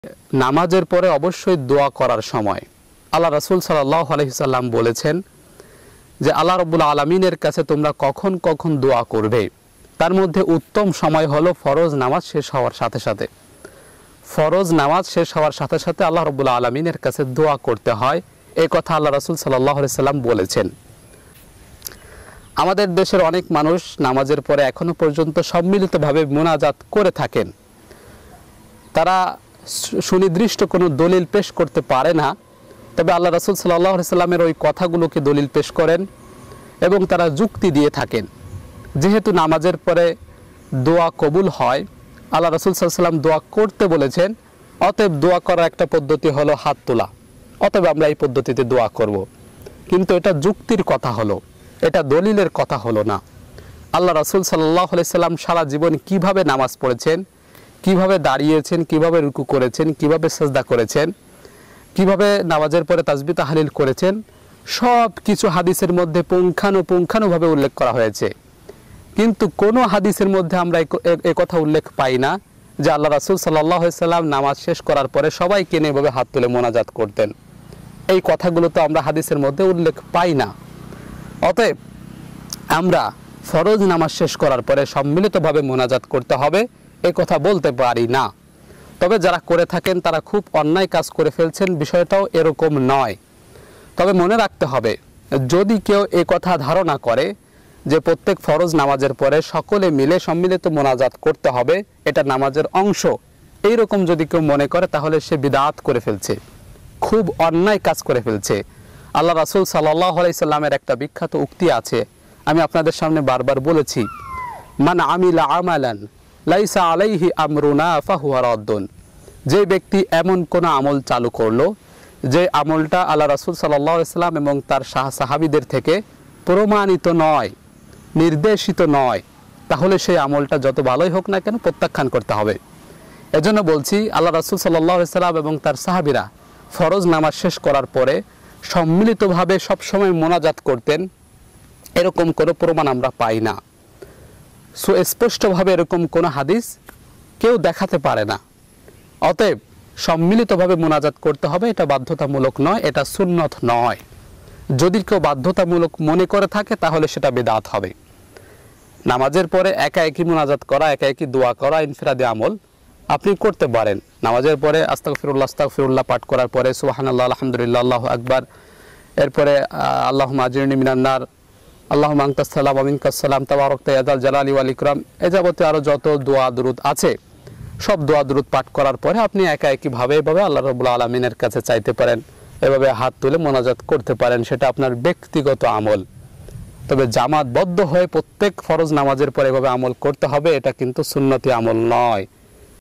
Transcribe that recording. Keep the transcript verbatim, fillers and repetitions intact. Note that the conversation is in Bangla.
নামাজের পরে অবশ্যই দোয়া করার সময় আল্লাহ রাসূল সাল্লাল্লাহু আলাইহি সাল্লাম বলেছেন যে আল্লাহ রাব্বুল আলামিনের কাছে তোমরা কখন কখন দোয়া করবে, তার মধ্যে উত্তম সময় হলো ফরজ নামাজ শেষ হওয়ার সাথে সাথে। ফরজ নামাজ শেষ হওয়ার সাথে সাথে আল্লাহ রাব্বুল আলামিনের কাছে দোয়া করতে হয়, এই কথা আল্লাহ রাসূল সাল্লাল্লাহু আলাইহি সাল্লাম বলেছেন। আমাদের দেশের অনেক মানুষ নামাজের পরে এখনো পর্যন্ত সম্মিলিতভাবে মুনাজাত করে থাকেন। তারা সুনির্দিষ্ট কোনো দলিল পেশ করতে পারে না, তবে আল্লাহ রাসূল সাল্লাল্লাহু আলাইহি সাল্লামের ওই কথাগুলোকে দলিল পেশ করেন এবং তারা যুক্তি দিয়ে থাকেন। যেহেতু নামাজের পরে দোয়া কবুল হয়, আল্লাহ রাসূল সাল্লাল্লাহু আলাইহি সাল্লাম দোয়া করতে বলেছেন, অতএব দোয়া করার একটা পদ্ধতি হলো হাত তোলা, অতএব আমরা এই পদ্ধতিতে দোয়া করব। কিন্তু এটা যুক্তির কথা হলো, এটা দলিলের কথা হলো না। আল্লাহ রাসূল সাল্লাল্লাহু আলাইহি সাল্লাম সারা জীবন কিভাবে নামাজ পড়েছেন, কিভাবে দাঁড়িয়েছেন, কিভাবে রুকু করেছেন, কিভাবে সিজদা করেছেন, কিভাবে নামাজের পরে তাসবিহ তাহলিল করেছেন, সব কিছু হাদিসের মধ্যে পুঙ্খানুপুঙ্খানুভাবে উল্লেখ করা হয়েছে। কিন্তু কোনো হাদিসের মধ্যে আমরা এই কথা উল্লেখ পাই না যে আল্লাহ রাসূল সাল্লাল্লাহু আলাইহি সাল্লাম নামাজ শেষ করার পরে সবাইকে নিয়ে এভাবে হাত তুলে মোনাজাত করতেন। এই কথাগুলো তো আমরা হাদিসের মধ্যে উল্লেখ পাই না। অতএব আমরা ফরজ নামাজ শেষ করার পরে সম্মিলিতভাবে মোনাজাত করতে হবে এই কথা বলতে পারি না। তবে যারা করে থাকেন তারা খুব অন্যায় কাজ করে ফেলছেন, বিষয়টাও এরকম নয়। তবে মনে রাখতে হবে, যদি কেউ এই কথা ধারণা করে যে প্রত্যেক ফরজ নামাজের পরে সকলে মিলে সম্মিলিত মোনাজাত করতে হবে, এটা নামাজের অংশ, এইরকম যদি কেউ মনে করে তাহলে সে বিদআত করে ফেলছে, খুব অন্যায় কাজ করে ফেলছে। আল্লাহ রাসূল সাল্লাল্লাহু আলাইহি সাল্লামের একটা বিখ্যাত উক্তি আছে, আমি আপনাদের সামনে বারবার বলেছি, মান আমিলা আমালান লাইসা আলাইহি আমরুনা ফাহুয়া রাদ্দুন। যে ব্যক্তি এমন কোন আমল চালু করলো যে আমলটা আল্লাহ রাসূল সাল্লাল্লাহু আলাইহি সাল্লাম এবং তার সাহাবীদের থেকে প্রমাণিত নয়, নির্দেশিত নয়, তাহলে সেই আমলটা যত ভালোই হোক না কেন প্রত্যাখ্যান করতে হবে। এজন্য বলছি, আল্লাহ রাসূল সাল্লাল্লাহু আলাইহি সাল্লাম এবং তার সাহাবীরা ফরজ নামাজ শেষ করার পরে সম্মিলিতভাবে সবসময় মোনাজাত করতেন, এরকম কোনো প্রমাণ আমরা পাই না। সুস্পষ্টভাবে এরকম কোনো হাদিস কেউ দেখাতে পারে না। অতএব সম্মিলিতভাবে মোনাজাত করতে হবে, এটা বাধ্যতামূলক নয়, এটা সুন্নত নয়। যদি কেউ বাধ্যতামূলক মনে করে থাকে তাহলে সেটা বিদআত হবে। নামাজের পরে একা একই মোনাজাত করা, একা একই দোয়া করা ইনফিরাদি আমল আপনি করতে পারেন। নামাজের পরে আস্তাগফিরুল্লাহ আস্তাগফিরুল্লাহ পাঠ করার পরে সুবহানাল্লাহ আলহামদুলিল্লাহ আল্লাহু আকবার, এরপরে আল্লাহুম্মা আজরিনি মিনান নার, আল্লাহুম্মা আনতাস সালাম ওয়া মিনকাস সালাম তাবারাকতা ইয়া যাল জালালি ওয়াল ইকরাম, এ যাবতীয় আরও যত দোয়া দুরুদ আছে সব দোয়া দুরুদ পাঠ করার পরে আপনি একা একইভাবে এভাবে আল্লাহ রাব্বুল আলামিনের কাছে চাইতে পারেন, এভাবে হাত তুলে মোনাজাত করতে পারেন, সেটা আপনার ব্যক্তিগত আমল। তবে জামাতবদ্ধ হয়ে প্রত্যেক ফরজ নামাজের পরে এভাবে আমল করতে হবে, এটা কিন্তু সুন্নতি আমল নয়।